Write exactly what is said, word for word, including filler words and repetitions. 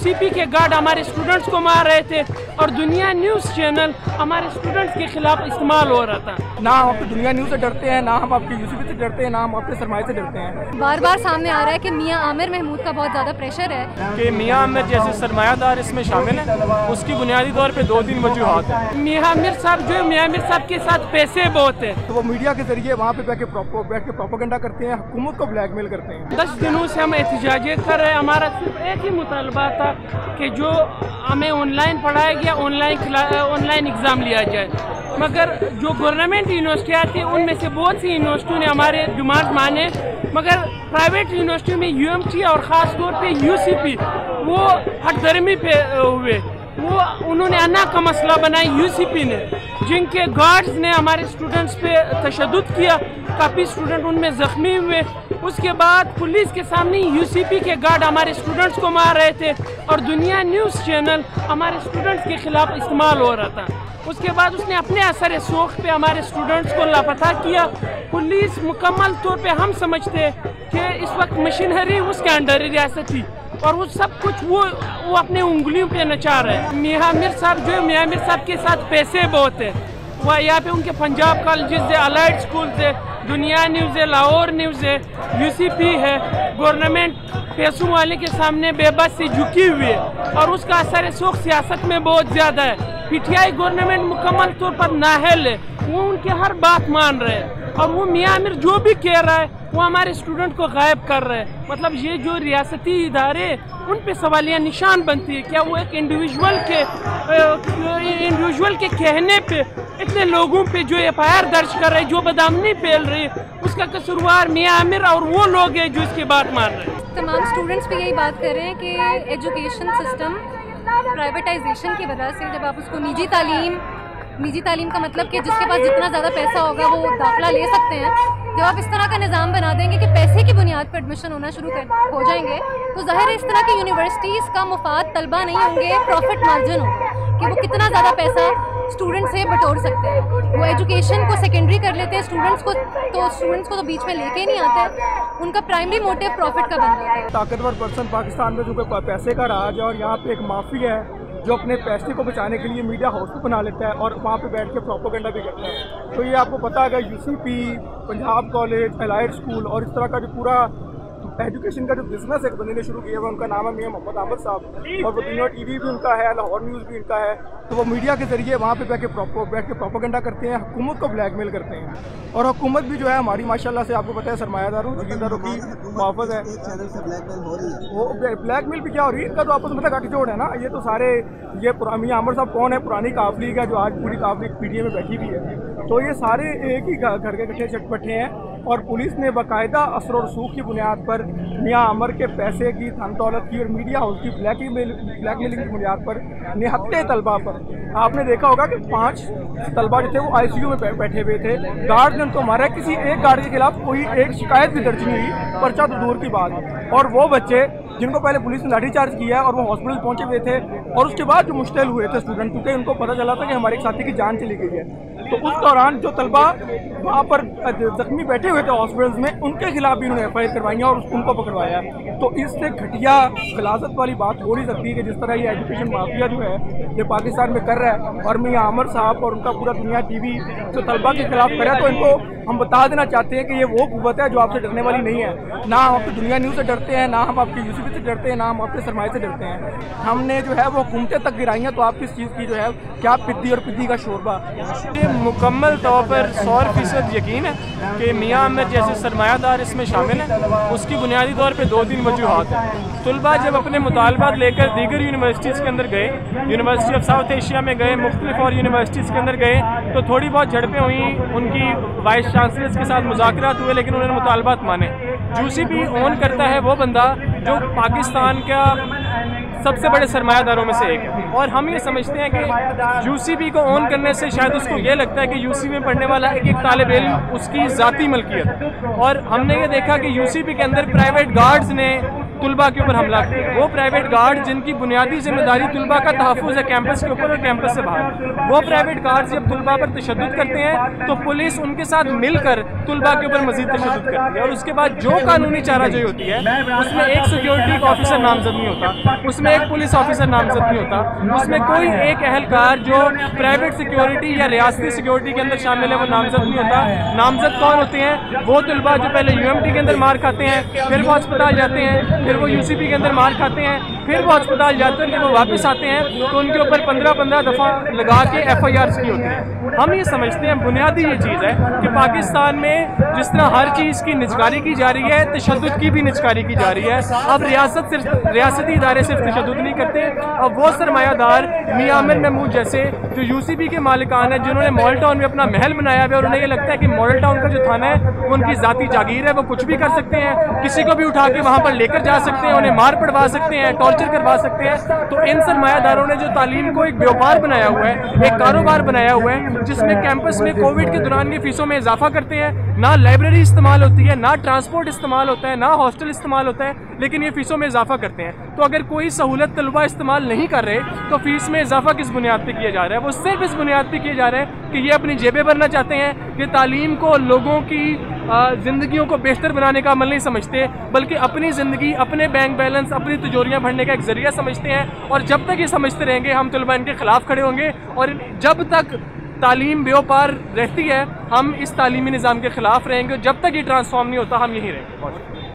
UCP के guard हमारे students को मार रहे थे और दुनिया न्यूज़ चैनल हमारे स्टूडेंट्स के खिलाफ इस्तेमाल हो रहा था। ना हम आपकी दुनिया न्यूज़ से डरते हैं, ना हम आपके यूसीपी से डरते हैं, ना हम आपके सरमाए से डरते हैं। बार बार सामने आ रहा है कि मियां आमिर महमूद का बहुत ज़्यादा प्रेशर है कि मियां आमिर जैसे सरमायादार इसमें शामिल हैं। उसकी बुनियादी तौर पे दो तीन वजूहात हैं। मियां आमिर साहब जो मियां आमिर साहब के साथ पैसे बहुत है, तो वो मीडिया के जरिए वहाँ पे बैठ के बैठ के प्रोपेगेंडा करते हैं, हुकूमत को ब्लैकमेल करते हैं। दस दिनों से हम एहतजाजें कर रहे हैं। हमारा सिर्फ एक ही मुतालबा था कि जो हमें ऑनलाइन पढ़ाया गया ऑनलाइन ऑनलाइन एग्ज़ाम लिया जाए, मगर जो गवर्नमेंट यूनिवर्सिटियाँ थी उनमें से बहुत सी यूनिवर्सिटियों ने हमारे डिमांड माने, मगर प्राइवेट यूनिवर्सिटियों में यूएमटी और ख़ास तौर पे यूसीपी वो हटदर्मी पे हुए। वो उन्होंने अन्ना का मसला बनाया यूसीपी ने, जिनके गार्ड्स ने हमारे स्टूडेंट्स पे तशद्दुद किया, काफ़ी स्टूडेंट उनमें ज़ख्मी हुए। उसके बाद पुलिस के सामने यूसीपी के गार्ड हमारे स्टूडेंट्स को मार रहे थे और दुनिया न्यूज़ चैनल हमारे स्टूडेंट्स के खिलाफ इस्तेमाल हो रहा था। उसके बाद उसने अपने असर शौक़ पे हमारे स्टूडेंट्स को लापता किया। पुलिस मुकम्मल तौर पे हम समझते कि इस वक्त मशीनरी उसके अंडर रियासत थी और वो सब कुछ वो वो अपने उंगलियों पे नचा रहे हैं। मियां आमिर साहब जो है मियां आमिर साहब के साथ पैसे बहुत है। वह यहाँ पे उनके पंजाब कॉलेजेस है, अलाइड स्कूल है, दुनिया न्यूज़ है, लाहौर न्यूज़ है, यूसीपी है। गवर्नमेंट पैसों वाले के सामने बेबस से झुकी हुई है और उसका असर शौक़ सियासत में बहुत ज़्यादा है। पीटीआई गवर्नमेंट मुकम्मल तौर पर नाअहल है, वो उनकी हर बात मान रहे हैं और वो मियां आमिर जो भी कह रहा है वो हमारे स्टूडेंट को गायब कर रहे हैं। मतलब ये जो रियासती इदारे उन पे सवालिया निशान बनती है। क्या वो एक इंडिविजुअल के इंडिविजुअल के कहने पे इतने लोगों पे जो एफ आई आर दर्ज कर रहे हैं, जो बदनामी फैल रही है, उसका कसूरवार मियां आमिर और वो लोग हैं जो इसकी बात मान रहे हैं। तमाम स्टूडेंट्स भी यही बात कर रहे हैं कि एजुकेशन सिस्टम प्राइवेटाइजेशन की वजह से, जब आप उसको निजी तालीम निजी तालीम का मतलब कि जिसके पास जितना ज़्यादा पैसा होगा वो दाखिला ले सकते हैं, जब आप इस तरह का निज़ाम बना देंगे कि पैसे की बुनियाद पर एडमिशन होना शुरू कर हो जाएंगे, तो ज़ाहिर है इस तरह की यूनिवर्सिटीज़ का मुफाद तलबा नहीं होंगे, प्रॉफिट मार्जिन होगा कि वो कितना ज़्यादा पैसा स्टूडेंट से बटोर सकते हैं। वो एजुकेशन को सेकेंडरी कर लेते हैं, स्टूडेंट्स को तो स्टूडेंट्स को तो बीच में लेके नहीं आते। उनका प्राइमरी मोटिव प्रॉफिट का बन जाता है। ताकतवर पर्सन पाकिस्तान में जो पैसे का राज है और यहाँ पे एक माफिया है जो अपने पैसे को बचाने के लिए मीडिया हाउस को बना लेता है और वहाँ पे बैठ के प्रोपेगेंडा भी करता है। तो ये आपको पता है UCP, Punjab college, allied school और इस तरह का जो पूरा एजुकेशन का जो बिजनेस एक बंदे ने शुरू किया है, उनका नाम है मियां मोहम्मद आमिर साहब और वो दुनिया टीवी भी उनका है, लाहौर न्यूज़ भी उनका है। तो वो मीडिया के जरिए वहाँ पे बैठ के बैठ के प्रोपेगेंडा करते हैं, हुकूमत को ब्लैकमेल करते हैं और हुकूमत भी जो है हमारी माशाल्लाह से आपको पता है सरमायादारों जगीरदारों की मुहाफ़िज़ है। वो ब्लैकमेल भी क्या हो रही है, इनका तो आपस में गठजोड़ है ना। ये तो सारे ये मियां आमिर साहब कौन है, पुरानी काफली का जो आज पूरी काफली पीटीए में बैठी हुई है, तो ये सारे एक ही घर के कट्ठे चटपटे हैं और पुलिस ने बाकायदा असर और रसूख की बुनियाद पर मियां आमिर के पैसे की, धन दौलत की और मीडिया हाउस की ब्लैकमेल ब्लैकमेलिंग की बुनियाद पर निहत्ते तलबा पर आपने देखा होगा कि पांच तलबा जो थे वो आईसीयू में बैठे हुए थे, गार्ड ने उनको मारा। किसी एक गार्ड के खिलाफ कोई एक शिकायत भी दर्ज नहीं हुई, पर्चा तो दूर की बात है। और वो बच्चे जिनको पहले पुलिस ने लाठीचार्ज किया है और वो हॉस्पिटल पहुंचे हुए थे और उसके बाद जो मुश्तिल हुए थे स्टूडेंट, क्योंकि उनको पता चला था कि हमारे एक साथी की जान चली गई है, तो उस दौरान जो तलबा वहाँ पर जख्मी बैठे हुए थे हॉस्पिटल्स में, उनके खिलाफ भी उन्होंने एफ आई आर करवाई और उनको पकड़वाया। तो इससे घटिया गलाजत वाली बात हो नहीं सकती कि जिस तरह ये एजुकेशन माफिया जो है ये पाकिस्तान में कर रहा है और मियां आमिर साहब और उनका पूरा दुनिया टीवी जो तलबा के खिलाफ कर रहा है। तो इनको हम बता देना चाहते हैं कि ये वो कुव्वत है जो आपसे डरने वाली नहीं है। ना हम आपकी दुनिया न्यूज़ से डरते हैं, ना हम आपके यूसीपी से डरते हैं, ना हम आपके सरमाए से डरते हैं। हमने जो है वो हुकूमतें तक गिराई हैं, तो आप किस चीज़ की जो है क्या पिद्दी और पिद्दी का शोरबा। ये मुकम्मल तौर पर सौ फीसद यकीन है कि मियां आमिर जैसे सरमायादार इसमें शामिल हैं। उसकी बुनियादी तौर पर दो तीन वजूहात हैं। तलबा जब अपने मुतालबात लेकर दीगर यूनिवर्सिटीज़ के अंदर गए, यूनिवर्सिटी ऑफ साउथ एशिया में गए, मुख्तलिफ और यूनिवर्सिटीज़ के अंदर गए, तो थोड़ी बहुत झड़पें हुई, उनकी वाइस चांसलर्स के साथ मुज़ाकरात हुए, लेकिन उन्होंने मुतालबात माने। यूसीपी ओन करता है वो बंदा जो पाकिस्तान का सबसे बड़े सरमायादारों में से एक है और हम ये समझते हैं कि यूसीपी को ऑन करने से शायद उसको ये लगता है कि यूसीपी में पढ़ने वाला एक एक तालिब इल्म उसकी ज़ाती मलकियत। और हमने ये देखा कि यूसीपी के अंदर प्राइवेट गार्ड्स ने तलबा के ऊपर हमला किया। वो प्राइवेट गार्ड जिनकी बुनियादी जिम्मेदारी तलबा का तहफ़्फ़ुज़ है कैंपस के ऊपर और कैंपस से बाहर, वो प्राइवेट गार्ड जब तलबा पर तशद्दुद करते हैं तो पुलिस उनके साथ मिलकर तुलबा के ऊपर मजीद तशद्दुद करती है। और उसके बाद जो कानूनी चाराजोई होती है उसमें एक सिक्योरिटी ऑफिसर नामजद नहीं होता, उसमें एक पुलिस ऑफिसर नामजद नहीं होता, उसमें कोई एक अहलकार जो प्राइवेट सिक्योरिटी या रियासती सिक्योरिटी के अंदर शामिल है वो नामजद नहीं होता। नामजद कौन होते हैं? वो तुलबा जो पहले यूएमटी के अंदर मार खाते हैं, फिर वो अस्पताल जाते हैं, फिर वो यूसीपी के अंदर मार खाते हैं, फिर वो अस्पताल जाते हैं, जब वो वापस आते हैं तो उनके ऊपर पंद्रह पंद्रह दफ़ा लगा के एफ आई आर की होती है। हम ये समझते हैं बुनियादी ये चीज़ है कि पाकिस्तान में जिस तरह हर चीज़ की निजकारी की जा रही है, तशद्दुद की भी निजकारी की जा रही है। अब रियासत सिर्फ रियासती इदारे सिर्फ तशद्दुद नहीं करते, अब वो सरमायादार मियां आमिर महमूद जैसे जो यूसीपी के मालिकान हैं, जिन्होंने मॉडल टाउन में अपना महल बनाया हुआ है और उन्हें ये लगता है कि मॉडल टाउन का जो थाना है वो उनकी ज़ाती जागीर है, वो कुछ भी कर सकते हैं, किसी को भी उठा के वहाँ पर लेकर जा सकते हैं, उन्हें मार पड़वा सकते हैं, टॉर्चर करवा सकते हैं। तो इन सरमायादारों ने जो तालीम को एक व्यापार बनाया हुआ है, एक कारोबार बनाया हुआ है, जिसमें कैंपस में कोविड के दौरान ये फीसों में इजाफा करते हैं, ना लाइब्रेरी इस्तेमाल होती है, ना ट्रांसपोर्ट इस्तेमाल होता है, ना हॉस्टल इस्तेमाल होता है, लेकिन ये फीसों में इजाफा करते हैं। तो अगर कोई सहूलत तलबा इस्तेमाल नहीं कर रहे तो फीस में इजाफा किस बुनियाद पर किया जा रहा है? वो सिर्फ इस बुनियाद पर किया जा रहा है कि ये अपनी जेबें भरना चाहते हैं, ये तालीम को लोगों की ज़िंदगियों को बेहतर बनाने का अमल नहीं समझते, बल्कि अपनी ज़िंदगी, अपने बैंक बैलेंस, अपनी तिजोरियाँ भरने का एक ज़रिया समझते हैं। और जब तक ये समझते रहेंगे हम तलबा इनके ख़िलाफ़ खड़े होंगे, और जब तक तालीम बेओपार रहती है हम इस तालीमी निज़ाम के ख़िलाफ़ रहेंगे, और जब तक ये ट्रांसफॉर्म नहीं होता हम यहीं रहेंगे।